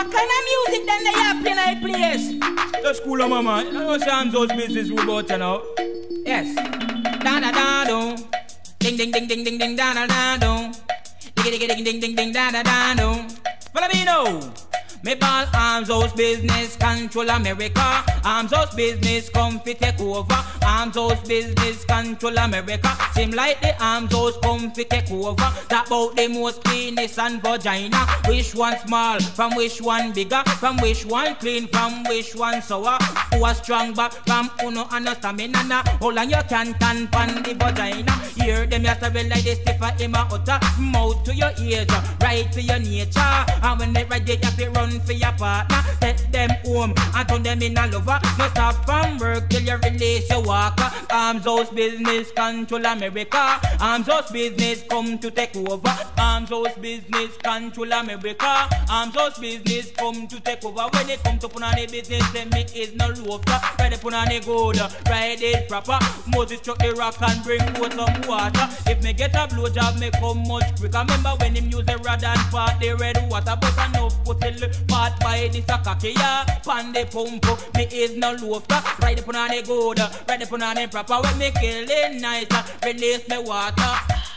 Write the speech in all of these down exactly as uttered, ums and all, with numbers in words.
What kind of music then they have in a place? Just cool, mama. You know Sam's business we about you know. Yes. Da da da do. Ding ding ding ding ding ding da da da do. Ding ding ding ding ding ding da da da do. Follow me now. Me ball arms house business control America. Arms house business come fi take over. Arms house business control America. Seem like the arms house come fi take over. That about the most penis and vagina. Which one small? From which one bigger? From which one clean? From which one sour? Who a strong back? From uno and no stamina. Hold on you can tan pan the vagina. Hear them ya travel like the stiffer in my utter. Mouth to your ears, right to your nature. And when they ready you fi run for your partner, take them home and turn them in a lover. No stop from work till you release your walker. Arms house business control America. Arms house business come to take over. Arms house business control America. Arms house business come to take over. When it come to put on the business, then me is no loafer. Ready put on the gold, ride it proper. Moses chuck the rock and bring forth some water. If me get a blowjob, me come much quicker. Remember when him use the rod and part the red water, but enough put it part by the sakaki ya. Pan the pump, me is no loafer. Ride it put on the gold, ride it put on the proper. When me kill it nice, release me water.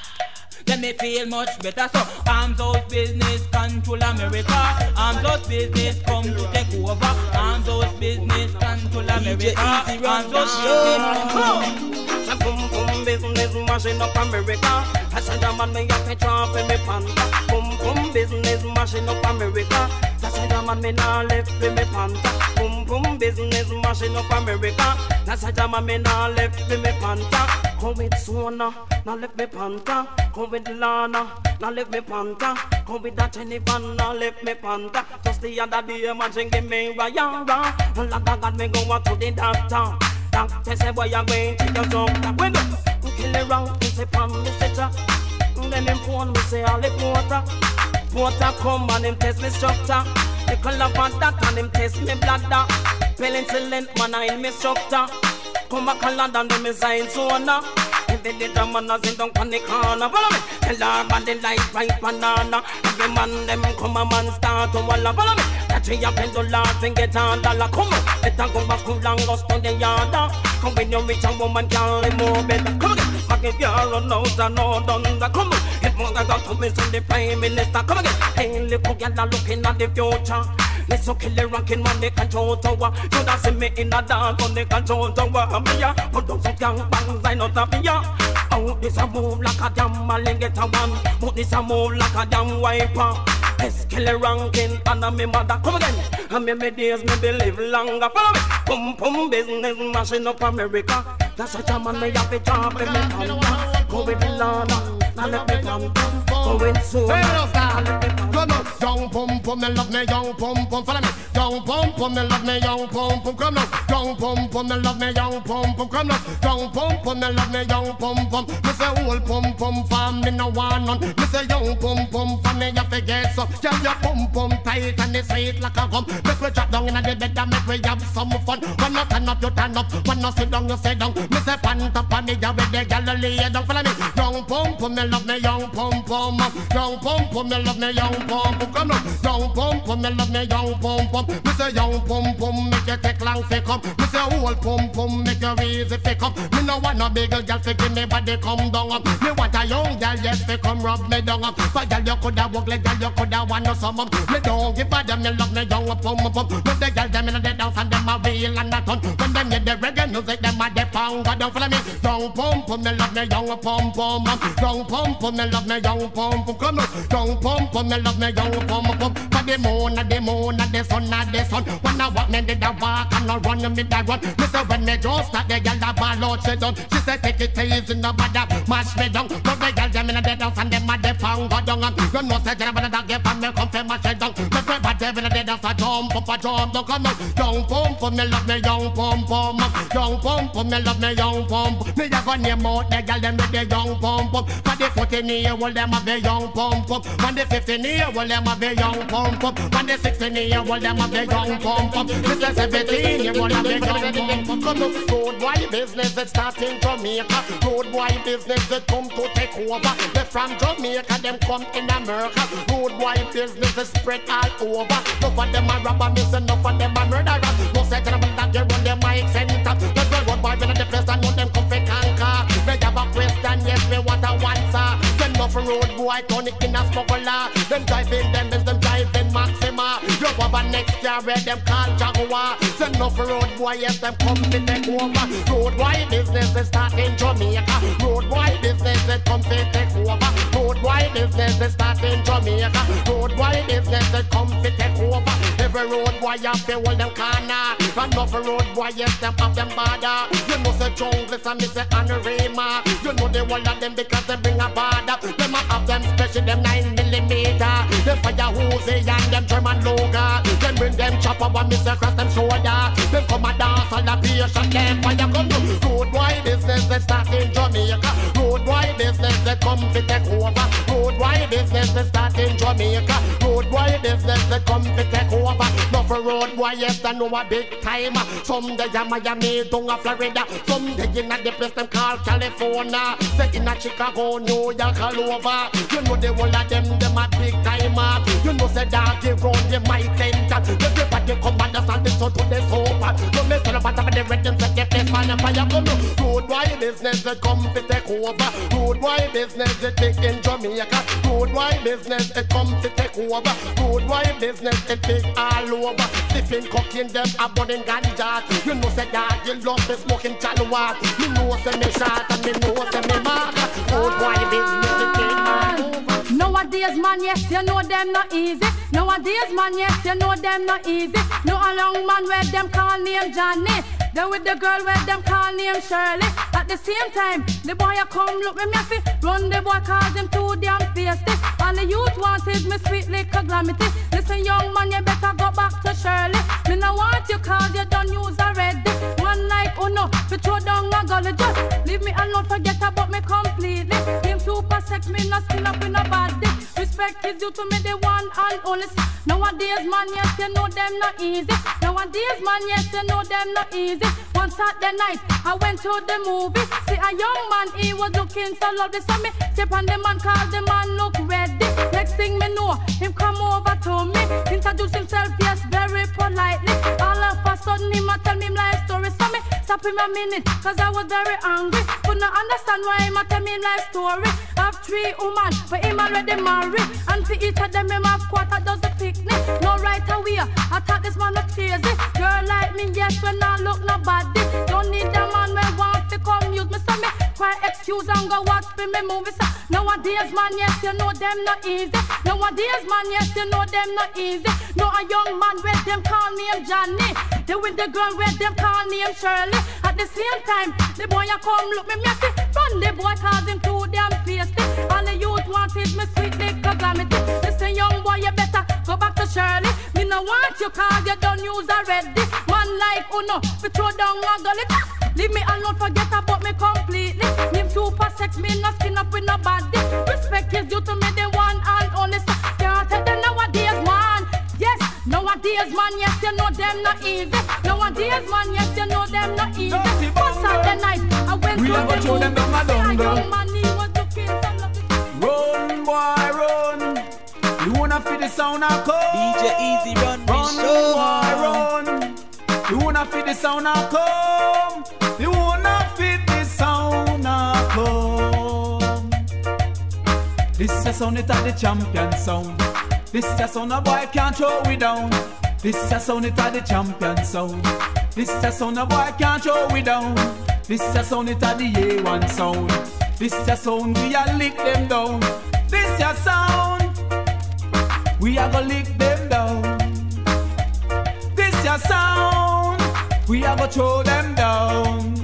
Let me feel much better. So arms house business control America. Arms house business come to take over. Arms house business control America. Arms house business come. Boom boom business mashing up America. I said a man me have to chop in me pants. Boom boom business mashing up America. I said a man me nah left in me pants. Boom boom business mashing up America. I said a man me nah left in me pants. Come with Sona, now left me panta. Come with Lana, now left me panta. Come with that Jennifer, now left me panta. Just the other day, imagine give me Rayara. And like I got me go to the doctor. Doctor say, boy, you're going to your doctor. When you kill around, he say, pan me stretcher. Then him phone me say, all the porter. Porter come and him test me structure. They call up on that and him test me bladder. Penicillin, man, I in me structure. Come back and land on them inside zona. Every day the man a sit down on the corner. Follow me. Tell her body like ripe banana. Every man them come a man start to walla. Follow me. That she a pen to laugh and get on dollar. Come on. Better come back cool and go to the yard. Come when you reach a woman can't remove better. Come again. Back if you run out and no done that. Come on. If more got to miss the prime minister. Come again. Hey, little girl looking at the future. Let's so kill the ranking man they control tower. You don't see me in a dark on the control tower. I'm here, put down some gang bangs, I not a fear. Oh, this a move like a damn man, get a one. But this a move like a damn wiper. Let's kill the ranking and I'm me mother. Come again, and me me days maybe live longer. Follow me, pum pum business mashing up America. That's such a man me have to jump in me pants. Go with the Lana, now let me come. Go with soon, now let me come. Young pum pum, me love me young pum pum. Follow me. Young pum pum, me love me young pum pum. Come now. Young pum pum, me love me young pum pum. Come now. Young pum pum, me love me young pum pum. Me say old pum pum for me no want none. Me say young pum pum for me you forget so. Girl your pum pum tight and it's sweet like a gum. Make we drop down inna the bed and make we have some fun. When you turn up, you turn up. When you sit down, you sit down. Me say pant up on the you with the girl lay down. Follow me. Young pum pum, me love me young pum pum. Young pum pum, me love me young pum pum. Come now. Young pum pum, me love me young pum pum. Me say young pum pum, make you take long fi come. Me say old pum pum, make you easy fi come. Me no want no big girl fi give me body come down up. Me want a young girl yes fi come rub me down up. But girl you coulda walk like girl you coulda want no some up. Me don't give a damn, me love me young pum pum. Me the girl them inna the dance and them a wheel and a ton. When them hear the reggae music, them a the pound. Go down follow me. Young pum pum, me love me young pum pum. Young pum pum, me love me young pum pum. Come on, young pum pum, me love me young pum pum. But the moon, the moon, the sun, the sun. When I walk, me did a walk and I run, me da run. Me say when me just start, the girl that ball out she done. She say take it easy, no bother, mash me down. But the girl them inna the dance and them a the pound go down. You know say girl but that give and me come fi mash it down. Me pray but them inna the dance a jump up a jump down. Come on, young pum pum, me love me young pum pum. Young pum pum, me love me young pum. Me a go name out the girl them with the young pum pum. For the fourteen year old them a be young pum pum. When the fifteen year old them a be young pum pum. When the sixteen year old them a be young pum pum. This is seventeen year old a be young pum pum. Come on, road boy business it start in Jamaica. Road boy business it come to take over. They from Jamaica them come in America. Road boy business is spread all over. The enough of them a robber, miss enough of them a murderer. No second about that, you run them mic center. The girl road boy in the place, I know them come for conquer. They have a question, yes, me what I want, sir. Send enough road boy, turn it in a smuggler. Them driving them, is them driving Maxima. You have a next year where them call Jaguar. Send enough road boy, yes, them come to take over. Road boy business is starting Jamaica. Road boy business is come to take over. Road boy business is starting Jamaica. Road boy business is come to take over. Every road boy have to hold them corner. Enough road boy, yes, them have them border. You know say jungle, and me say Anorema. You know the whole of them because they bring a border. Them a have them special, them nine millimeter. Them fire Uzi and them German logo. Them bring them chopper, but me say cross them shoulder. Them come a dance all the patient, them fire come to. Road boy business they start in Jamaica. Road boy business they come to take over. Road boy business they start in Jamaica. Road boy business they come to take over. No for road boy, yes, they know a big time. Someday in Miami, down a Florida. Someday in a the place them call California. Say in a Chicago, New York, all over. You know the whole of them, them a big timer. You know say that they run the mic center. Everybody come and stand this out to the sofa. No me tell about the red them set the place on the fire. Come no. Road boy business they come to take over. Road boy business they take in Jamaica. Road boy business they come to take over. Road boy business they take all over. Sipping cocaine them a burning ganja. You know say that you love the smoking chalwa. You know say me shot and me know say me mad. Road boy business they take all over. Nowadays, man, yes, you know them not easy. Nowadays, man, yes, you know them not easy. No a long man where them call name Johnny. Then with the girl where them call name Shirley. At the same time, the boy a come look me messy. Run the boy cause him too damn feisty. All the youth wanted me sweet little glamity. Listen young man, you better go back to Shirley. Me no want you cause you done use already. One night, oh no, we throw down a gully. Just leave me alone, forget about me completely. Him super sex, me no skin up in a body. Respect is due to me, the one and only. Nowadays, man, yes, you know them not easy. Nowadays, man, yes, you know them not easy. One Saturday night, I went to the movie. See a young man, he was looking so lovely. So me step on the man, cause the man look ready. Next thing me know, him come over to me. Introduce himself, yes, very politely. All of a sudden, him a tell me life story. So me stop him a minute, cause I was very angry. Could not understand why him a tell me life story. Have three women, but him already married. And for each of them, him have quarter dozen picnic. No right away, I thought this man look crazy. Girl like me, yes, when I look nobody. Don't need a man when want to come use me. So me cry excuse and go watch for me movies. Nowadays, man, yes, you know them not easy. Nowadays, man, yes, you know them not easy. No a young man where them call name Johnny. They with the girl where them call name Shirley. At the same time, the boy a come look me messy. Run the boy cause him too damn feisty. All the youth wanted me sweet little glamity. Listen young boy, you better go back to Shirley. Me no want you cause you done use already. Man like Uno, we throw down a gully. Leave me alone, forget about me completely. Him super sex, me no skin up with nobody. Respect is due to me, the one and only. Can't tell them nowadays, man. Yes, nowadays, man, yes, you know them not easy. Nowadays, man, yes, you know them not easy. One Saturday night, I went we to the show them down a movie. down, A young man, he was looking so lovely. Run, boy, run. You wanna feel the sound of come? D J Easy run, Run, boy, run. You wanna feel the sound of come? You wanna feel the sound of come? This is a sound it the champion sound. This is a sound a boy can't throw it down. This is a sound it the champion sound. This is a sound a boy can't throw it down. This is a sound it the A one sound. This is a sound we a lick them down. This is a sound we a go lick them down. This is a sound we a go throw them down.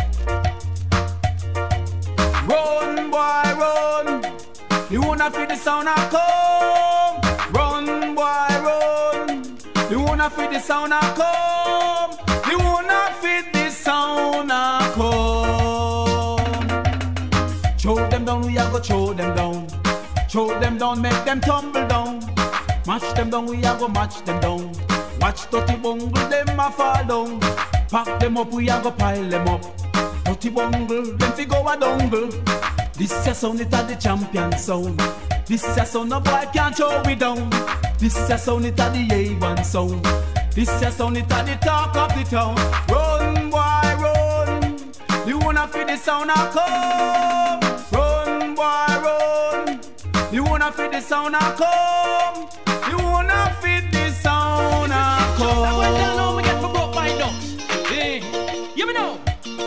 Run, boy, run. You wanna feel the sound a come? Run, boy, run. You wanna feel the sound a come? You wanna feel the sound a come? Throw them down, we a go throw them down. Throw them down, make them tumble down. Match them down, we a go match them down. Watch thirty bungle, them a fall down. Pack them up, we a go pile them up. Thirty bungle, them fi go a dungle. This is a sound, it a the champion sound. This is a sound, no boy can't throw we down. This is a sound it at the A one sound. This is a sound it at the talk of the town. Run, boy, run. You wanna feel the sound I come. Run, boy, run. You wanna feel the sound I come. You wanna feel the sound I come. I went down home and get for broke my dogs. Hey, you me know.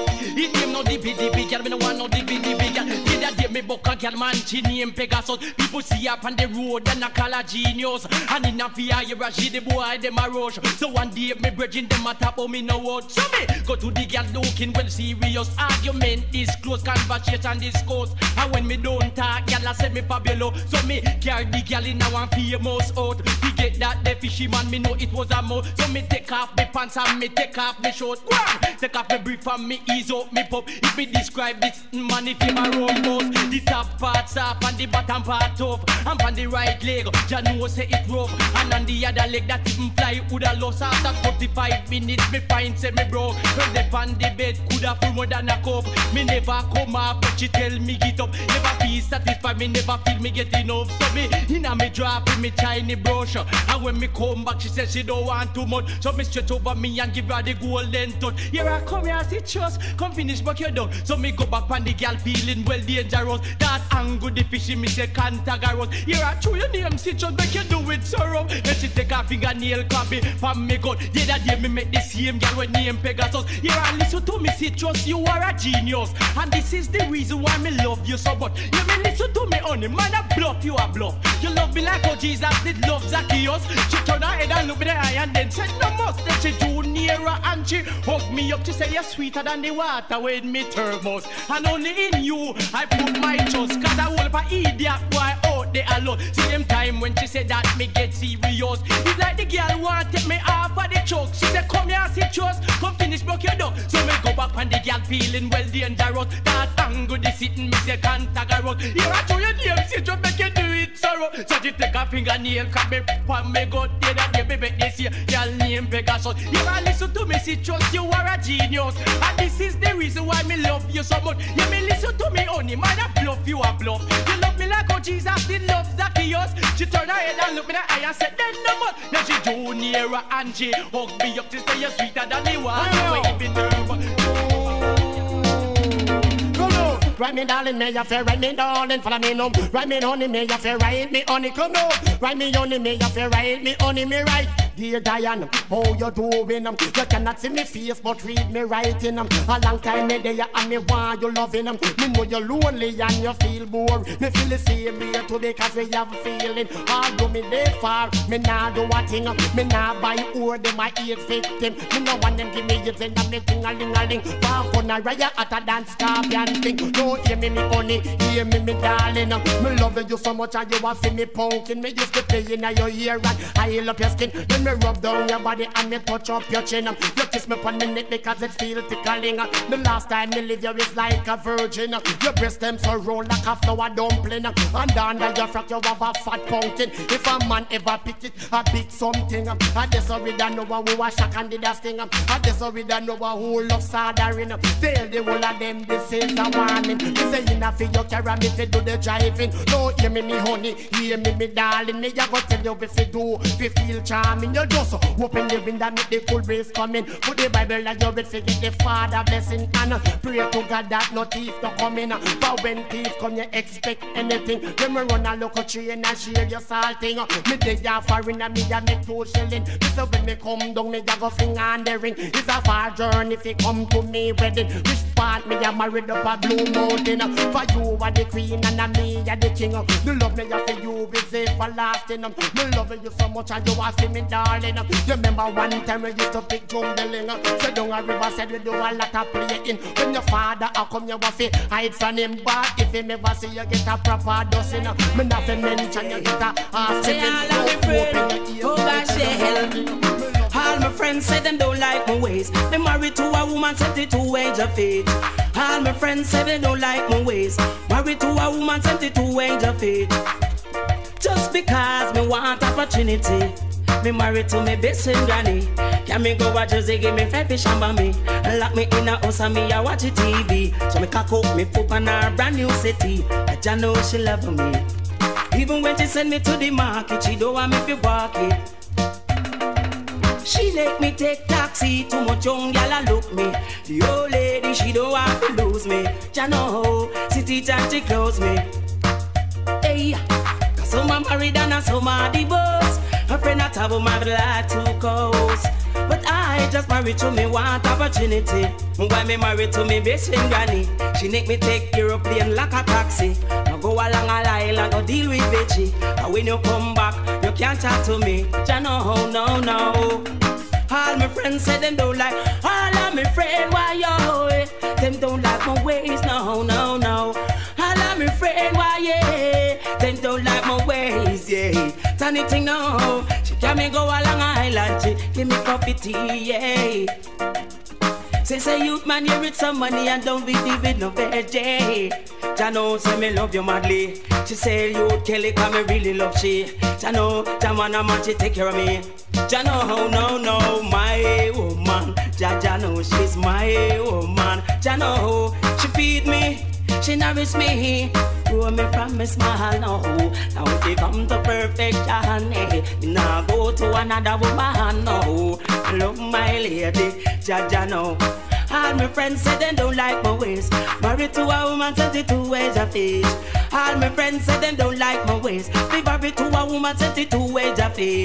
It name no dippy dippy, girl, me no want no dippy dippy, girl. Did I get me book a girl man, she name Pegasus. People see up on the road and I call her genius. And in a fear, you rush the boy, them a rush. So one day, me bridging them a tap on me no word. So me, go to the girl looking well serious. Argument is close, conversation discourse. And when me don't talk, girl, I say me fabulous. So me, carry the girl in a one famous out. He get that the fishy man, me know it was a mo. So me take off me pants and me take off me short. Take off me brief and me ease up me pop. If me describe this man, if you my wrong boss. The top part's up and the bottom part off. And on the right leg, Jah know say it rough. And on the other leg that even fly woulda lost. After forty-five minutes, me find say me broke. When they on the bed, coulda full more than a cup. Me never come up, but she tell me get up. Never feel satisfied, me never feel me get enough. So me, inna me drop in me tiny brush. And when me come back, she said she don't want too much. So me straight over me and give her the golden touch. Here I come here, see trust. Come finish what you done. So me go back on the girl feeling well dangerous. That angle the fishy me say cantagarous. Here I throw your name, see just make you do it sorrow. Then she take a fingernail copy from me gun. The other day me make the same girl with name Pegasus. Here I listen to me, see trust you are a genius. And this is the reason why me love you so much. You me listen to me honey, man a bluff, you a bluff. You love me like how Jesus did love Zacchaeus. She turn her head and look me the eye and then said no must. Then she drew nearer and she hugged me up. She say you're sweeter than the water with me thermos. And only in you I put my trust. Cause I wolf a idiot boy out there alone. Same time when she said that me get serious. It's like the girl want take me off of the choke. She said come here see trust. Come finish broke your dog. So me go back and the girl feeling well dangerous. That angle the sitting me say cantagarous. Here I show your name see just make you do it sorrow. So she take a fingernail cut me from me go there that you baby this year. Girl name Pegasus. Here I listen to me see trust you are a genius. And this is the reason why me love you so much. You me listen to me honey, man a bluff you a bluff. You love me like how Jesus did love Zacchaeus. She turn her head and look me in the eye and said then no more. Then she drew nearer and she hugged me up to say you're sweeter than the water. Waving her. Right me darling, me ya fair, right me darling, follow me no. Right me honey, me ya fair, right me honey, come on. Right me honey, me ya fair, right me honey, me right. Dear Diane, how you doing? Um, you cannot see me face, but read me writing. Um, a long time me there and me want you loving. Um, me know you're lonely and you feel bored. Me feel the same way too because we have a feeling. Although me there far, me nah do a thing. Um, me nah buy or them my AIDS victim. Me no want them give me AIDS and me ting a ling a ling. Walk on a riot at a dance scorpion thing. Don't hear me me honey, hear me me darling. Um, me loving you so much and you want see me punkin'. Me used to play in your ear and I up your skin. Then me rub down your body and me touch up your chin. You kiss me on the neck because it feel tickling. The last time me leave you is like a virgin. Your breast them so roll like a flour dumpling. And under your frock you have a fat pumpkin. If a man ever pick it, a big something. I just already know who was shock and did a sting. I just already know who love soldering. Tell the whole of them this is a warning. They say enough for you carry me to do the driving. Don't hear me me honey, hear me me darling. Me I go tell you if you do, if you feel charming. You just open the window, make the cool breeze come in. Put the Bible and you will forget the Father blessing. And pray to God that no thief no come in. But when thief come, you expect anything. When me run a local train and share your salting. Me dig ya foreign and me a make two shilling. So when me come down, me a go finger on the ring. It's a far journey if you come to me wedding. Which part me a married up a blue mountain. For you are the queen and a me a the king. The love me a for you is everlasting. Me love you so much and you are for me darling. You remember one time we used to pick jumbling. So down a river said we do a lot of playing. When your father a come you waffy hide from him. But if he never see you get a proper dozen. Me not to mention you get a half say all of my friends, oh gosh they help me. All my friends say them don't like my ways. They married to a woman seventy-two age of age. All my friends say they don't like my ways. Married to a woman seventy-two age of age. Just because me want opportunity. Me married to me best friend granny. Can me go watch Jersey, give me fried fish and bambi. Lock me in a house and me a watch the T V. So me cock up me poop on a brand new city. I just know she love me. Even when she send me to the market, she don't want me to walk it. She let me take taxi, too much young gal a look me. The old lady, she don't want to lose me. Ya know, city and she close me. Hey, cause some are married and some are divorced. Her friend at home have like two coats. But I just married to me want opportunity. When me married to me best friend granny, she make me take aeroplane like a taxi. Now go along a island or deal with veggie. And when you come back, you can't talk to me. Ya know, no, no. All my friends say them don't like. All of my friends, why yo? Them don't like my ways, no, no, no. All of my friends, why yeah? Them don't like my ways, yeah. Tiny thing, no. She can me go along island, she give me coffee tea, yeah. Say, say, youth man, you with some money and don't be with no veggie. Jano say me love you madly. She say you Kelly, cause me really love she. Jano, Jamana man, she take care of me. Jano, no, no, my woman. Jano, she's my woman. Jano, she feed me, she nourish me. Grow me from me small now. Now she come to perfection. Me nah go to another woman no. Love my lady, Jano. All my friends say they don't like my ways. Married to a woman, twenty-two ways of age. All my friends say they don't like my ways. Be married to a woman, twenty-two ways of age.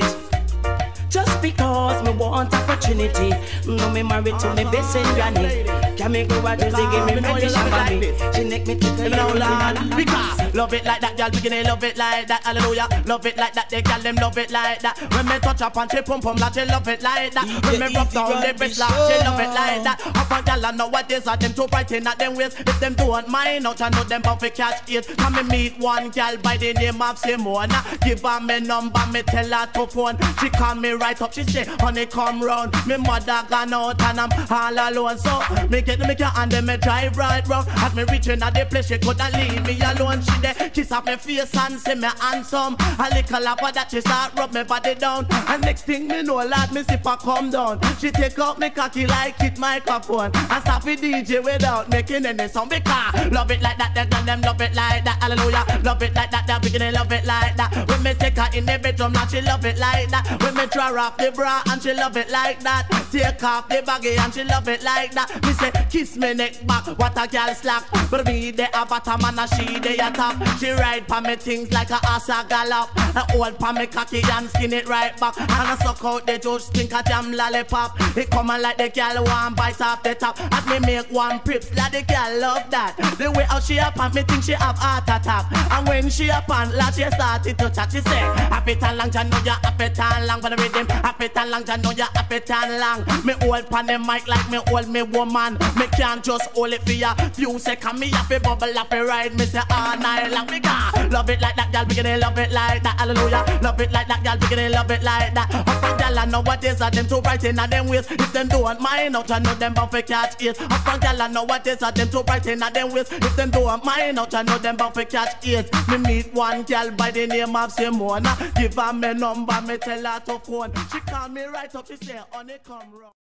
Just because me want opportunity. No me married to me best friend granny. Can me go out and give me money, she buy me. She make me take a Lord, because love it like that, girl, beginning love it like that, hallelujah. Love it like that, they girl them love it like that. When me touch up and she pump pump like she love it like that. When me rub down the breast like she love it like that. Up and girl I know what this are them too bright in at them ways. If them don't mind out, I know them bound to catch it. Can me meet one girl by the name of Simona. Give her me number, me tell her to phone. She call me right up, she say, honey come round. Me mother gone out and I'm all alone. So me get me can and then me drive right round. As me reaching at the place, she couldn't leave me alone. She there kiss up my face and say me handsome. A little lap of that she start rub me body down. And next thing me know, lad, me sip her come down. She take out me cocky like it microphone and stop with D J without making any sound. Because love it like that, they tell them love it like that, hallelujah. Love it like that, they beginning love it like that. When me take her in the bedroom, now she love it like that. When me try off the bra and she love it like that. Take off the baggy and she love it like that. Me say kiss me neck back, what a girl slack. But me they a bottom and a she they a top. She ride pa me things like a ass a gallop. A hold pa me cocky and skin it right back. And I suck out the juice, think a jam lollipop. It come on like the girl one bites off the top. As me make one prips, like the girl love that. The way how she up and me think she have heart attack. And when she up and like she started to chat, she say happy and long, Jah know ya happy and long. When I read them happy and long, Jah know ya happy and long. Me hold pan the mic like me hold me woman. Me can't just hold it for ya few seconds. Me happy bubble happy ride. Me say all night long. Me got love it like that, girl beginning love it like that, hallelujah. Love it like that, girl beginning love it like that. Up front girl I know what is are them too bright in a them ways. If them don't mind out, I know them bound for catch it. Up front girl I know what is are them too bright in a them ways. If them don't mind out, I know them bound for catch it. Me meet one girl by the name of Simona. Give her me number, me tell her to phone. She call me right up, she say, honey come round.